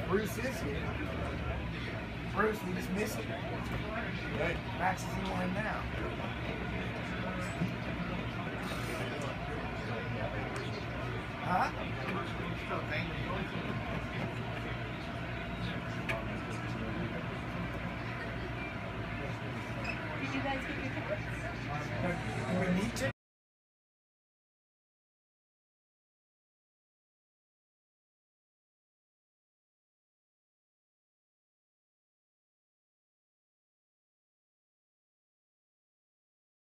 Bruce is here. Bruce, we just missed him. Max is in line now. Huh?